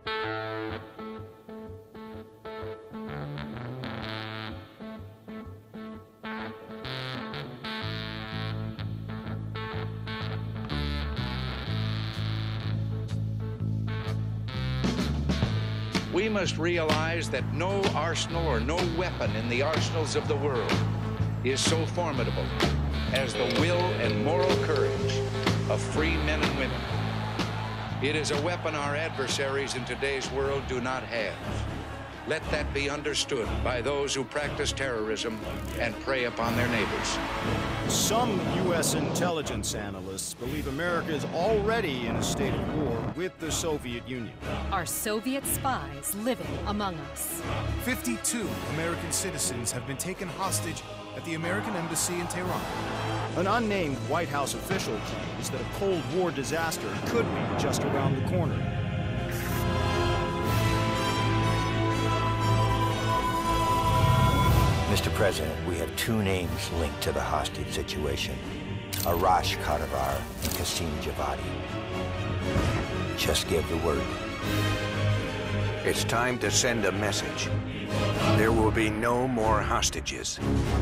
We must realize that no arsenal or no weapon in the arsenals of the world is so formidable as the will and moral courage of free men and women. It is a weapon our adversaries in today's world do not have. Let that be understood by those who practice terrorism and prey upon their neighbors. Some U.S. intelligence analysts believe America is already in a state of war with the Soviet Union. Are Soviet spies living among us? 52 American citizens have been taken hostage at the American Embassy in Tehran. An unnamed White House official claims that a Cold War disaster could be just around the corner. Mr. President, we have two names linked to the hostage situation. Arash Kadivar and Qasim Javadi. Just give the word. It's time to send a message. There will be no more hostages.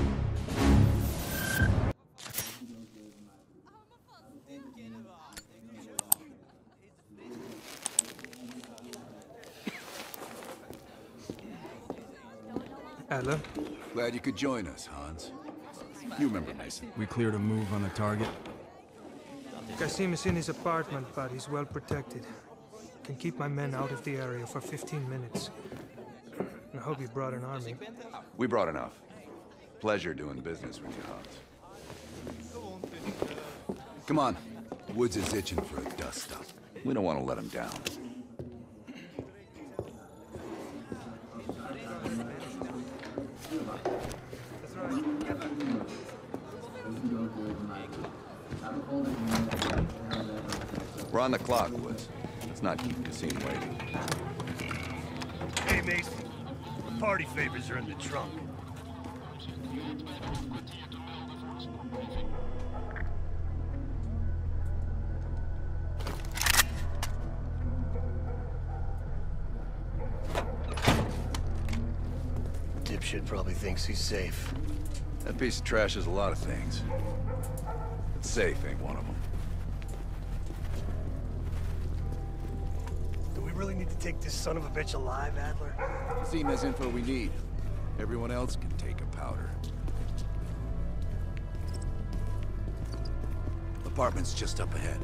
Adler? Glad you could join us, Hans. You remember Mason. We cleared a move on the target. Qasim is in his apartment, but he's well protected. Can keep my men out of the area for 15 minutes. I hope you brought an army. We brought enough. Pleasure doing business with you, Hans. Come on. Woods is itching for a dust-up. We don't want to let him down. We're on the clock, Woods. Let's not keep Qasim waiting. Hey, Mason. The party favors are in the trunk. Dipshit probably thinks he's safe. That piece of trash is a lot of things. But safe ain't one of them. Do we really need to take this son of a bitch alive, Adler? Qasim has info we need. Everyone else can take a powder. Apartment's just up ahead.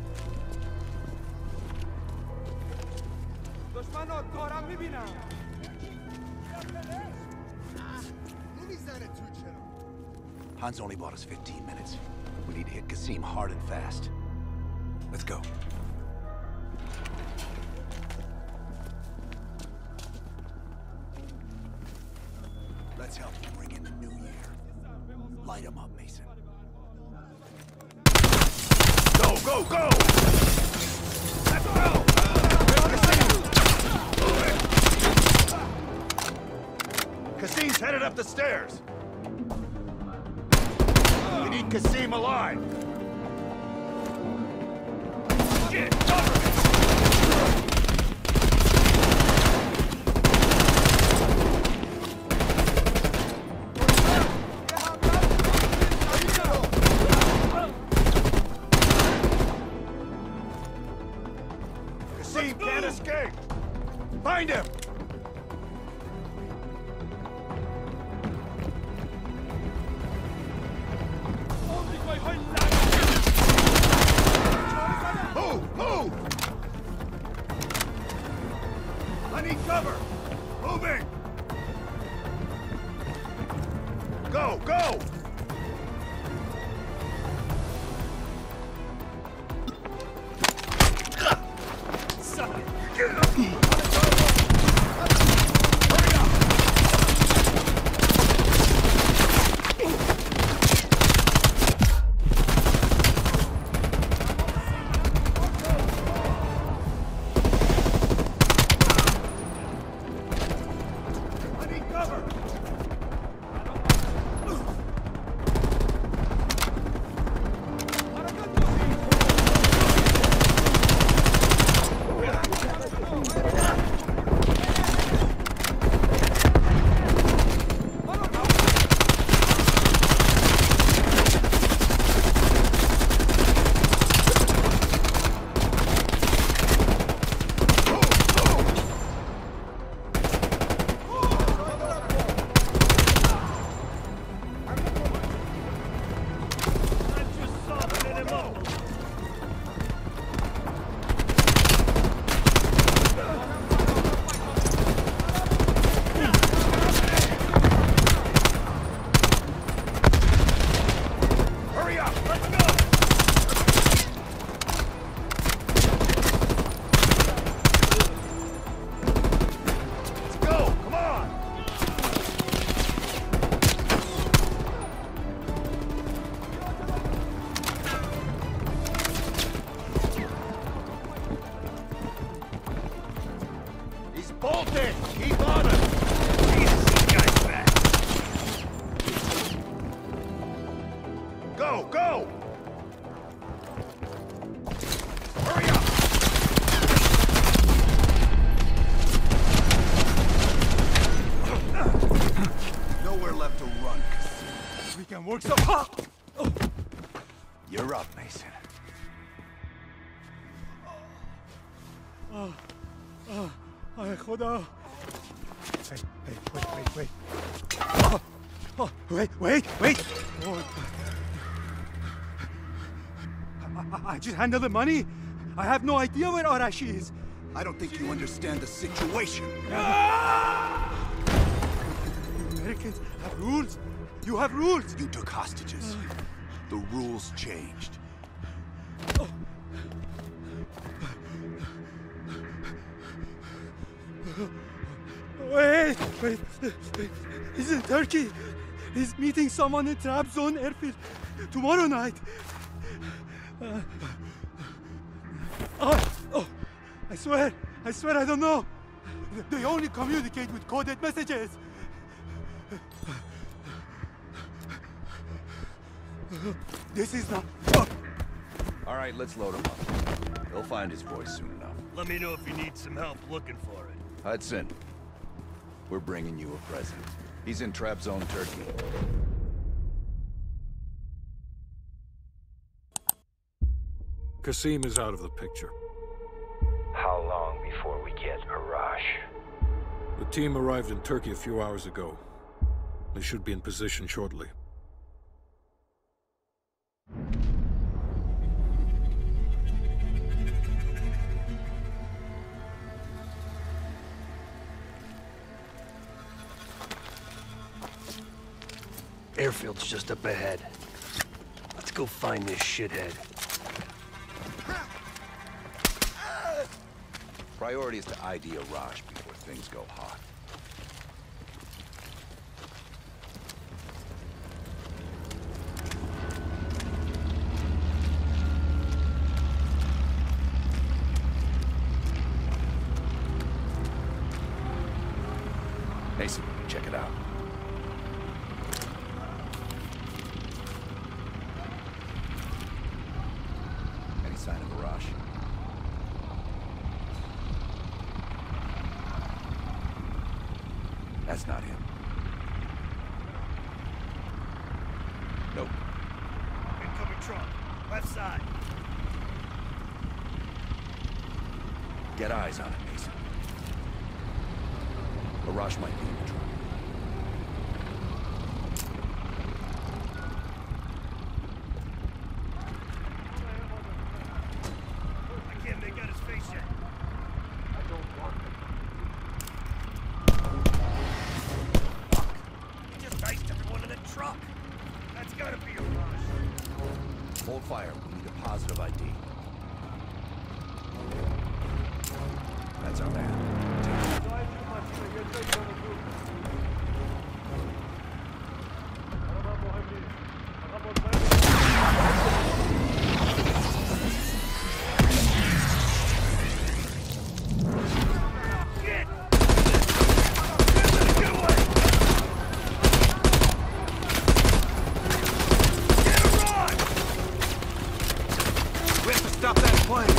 Hans only bought us 15 minutes. We need to hit Qasim hard and fast. Let's go. Let's help him bring in the new year. Light him up, Mason. Go, go, go! Let's go! Qasim's headed up the stairs. We need Qasim alive. Shit, cover me! Qasim can't escape! Find him! Move! Move! I need cover! Moving! Go! Go! You're up, Mason. Ay, Khoda. Hey, wait. Oh. I just handled the money. I have no idea where Arashi is. I don't think you understand the situation. Americans have rules. You have rules. You took hostages. The rules changed. Wait. He's in Turkey. He's meeting someone in Trabzon airfield tomorrow night. I swear I don't know. They only communicate with coded messages. This is not... All right, let's load him up. He'll find his voice soon enough. Let me know if you need some help looking for it. Hudson, we're bringing you a present. He's in Trabzon, Turkey. Kasim is out of the picture. How long before we get Arash? The team arrived in Turkey a few hours ago. They should be in position shortly. Airfield's just up ahead. Let's go find this shithead. Priority is to ID Arash before things go hot. Mason, check it out. Any sign of Arash? That's not him. Nope. Incoming truck. Left side. Get eyes on it, Mason. Arash might be in the truck. I can't make out his face yet. I don't want it. He just iced everyone in the truck. That's gotta be a rush. Hold fire. We need a positive ID. That's our man. We have to stop that plane!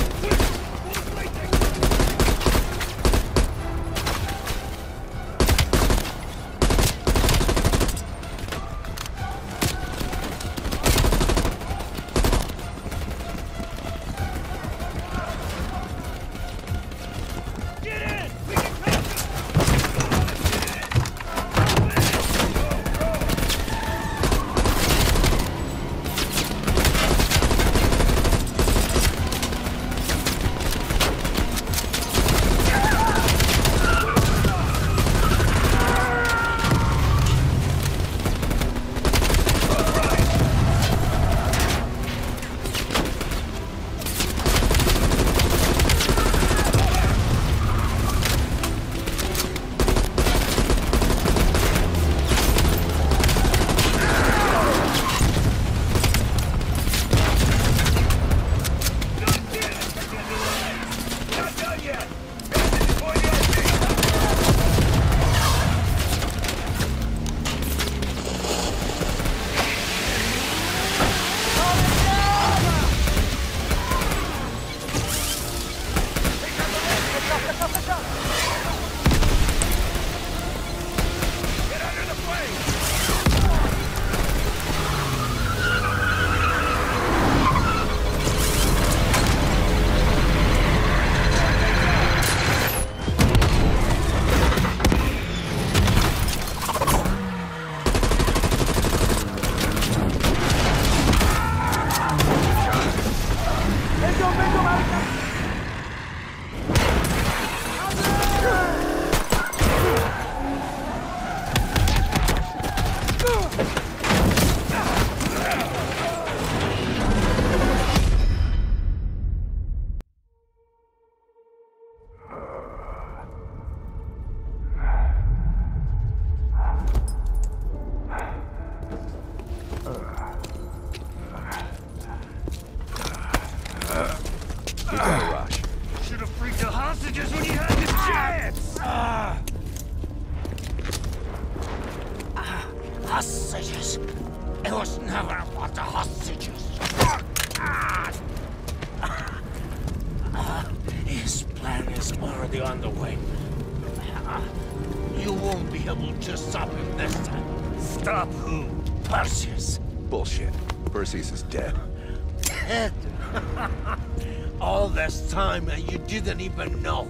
never want the hostages. His plan is already on the way. You won't be able to stop him this time. Stop who? Perseus. Bullshit. Perseus is dead. Dead? All this time and you didn't even know.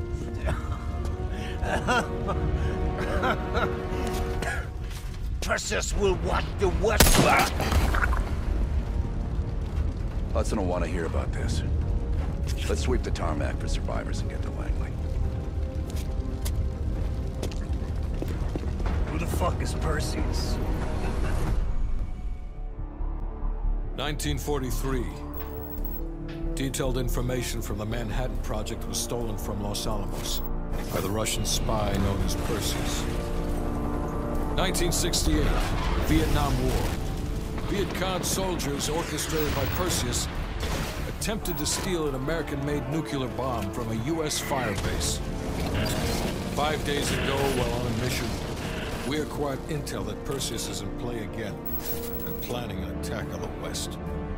Perseus will watch the West. Hudson will want to hear about this. Let's sweep the tarmac for survivors and get to Langley. Who the fuck is Perseus? 1943. Detailed information from the Manhattan Project was stolen from Los Alamos by the Russian spy known as Perseus. 1968, Vietnam War. Viet Cong soldiers, orchestrated by Perseus, attempted to steal an American-made nuclear bomb from a U.S. firebase. 5 days ago, while on a mission, we acquired intel that Perseus is in play again and planning an attack on the West.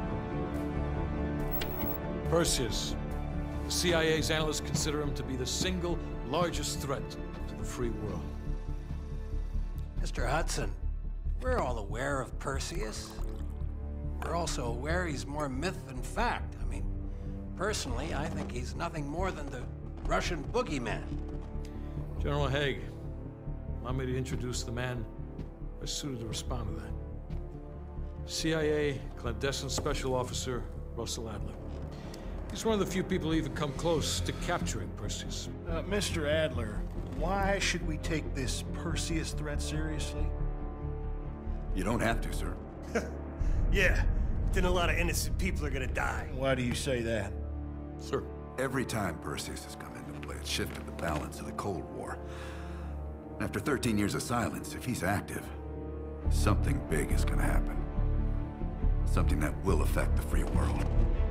Perseus. The CIA's analysts consider him to be the single largest threat to the free world. Mr. Hudson, we're all aware of Perseus. We're also aware he's more myth than fact. I mean, personally, I think he's nothing more than the Russian boogeyman. General Haig, allow me to introduce the man best suited to respond to that. CIA clandestine special officer Russell Adler. He's one of the few people who even come close to capturing Perseus. Mr. Adler, why should we take this Perseus threat seriously? You don't have to, sir. Yeah, then a lot of innocent people are gonna die. Why do you say that? Sir. Every time Perseus has come into play, it shifted the balance of the Cold War. After 13 years of silence, if he's active, something big is gonna happen. Something that will affect the free world.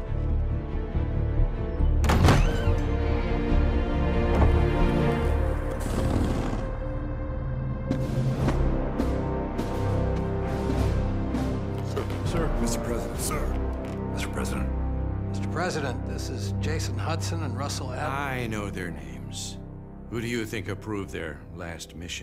Mr. President. Sir. Mr. President. Mr. President, this is Jason Hudson and Russell Adler. I know their names. Who do you think approved their last mission?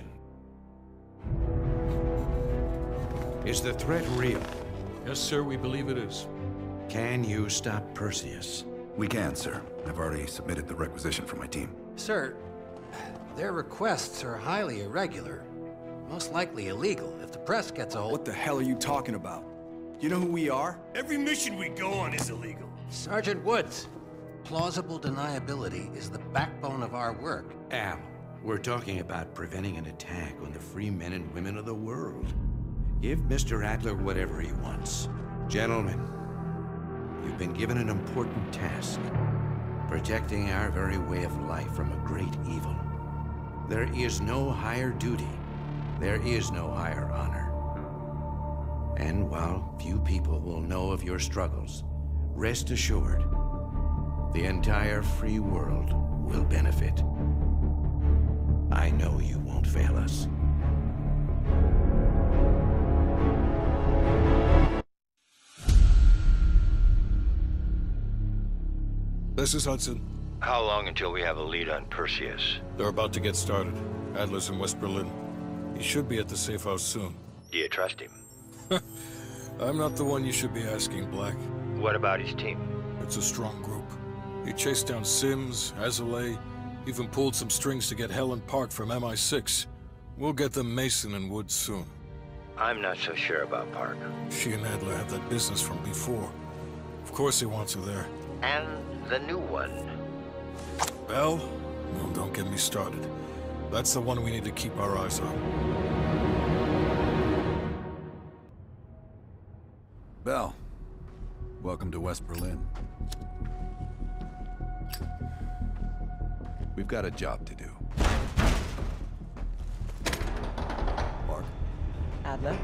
Is the threat real? Yes, sir, we believe it is. Can you stop Perseus? We can, sir. I've already submitted the requisition for my team. Sir, their requests are highly irregular. Most likely illegal if the press gets a hold. What the hell are you talking about? You know who we are? Every mission we go on is illegal. Sergeant Woods, plausible deniability is the backbone of our work. Al, we're talking about preventing an attack on the free men and women of the world. Give Mr. Adler whatever he wants. Gentlemen, you've been given an important task. Protecting our very way of life from a great evil. There is no higher duty. There is no higher honor. And while few people will know of your struggles, rest assured, the entire free world will benefit. I know you won't fail us. This is Hudson. How long until we have a lead on Perseus? They're about to get started. Adler's in West Berlin. He should be at the safe house soon. Do you trust him? I'm not the one you should be asking, Black. What about his team? It's a strong group. He chased down Sims, Azalea, even pulled some strings to get Helen Park from MI6. We'll get them Mason and Woods soon. I'm not so sure about Park. She and Adler have that business from before. Of course he wants her there. And the new one. Bell? Well, don't get me started. That's the one we need to keep our eyes on. Bell, welcome to West Berlin. We've got a job to do. Mark. Adler.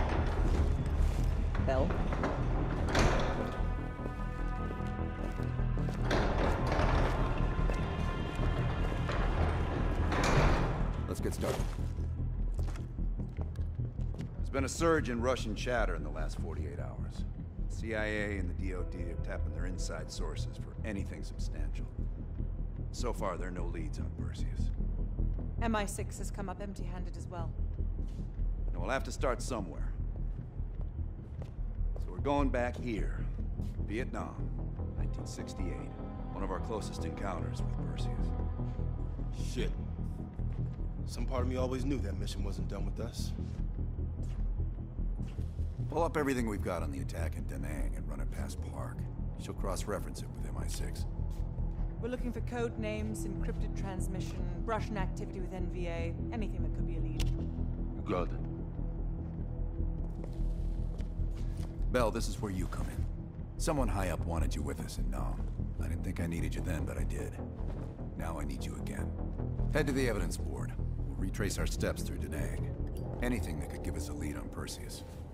Bell. Let's get started. been a surge in Russian chatter in the last 48 hours. CIA and the DoD are tapping their inside sources for anything substantial. So far, there are no leads on Perseus. MI6 has come up empty-handed as well. And we'll have to start somewhere. So we're going back here. Vietnam, 1968. One of our closest encounters with Perseus. Shit. Some part of me always knew that mission wasn't done with us. Pull up everything we've got on the attack in Da Nang and run it past Park. She'll cross-reference it with MI6. We're looking for code names, encrypted transmission, Russian activity with NVA, anything that could be a lead. You got it. Bell, this is where you come in. Someone high up wanted you with us in Nam. I didn't think I needed you then, but I did. Now I need you again. Head to the evidence board. We'll retrace our steps through Da Nang. Anything that could give us a lead on Perseus.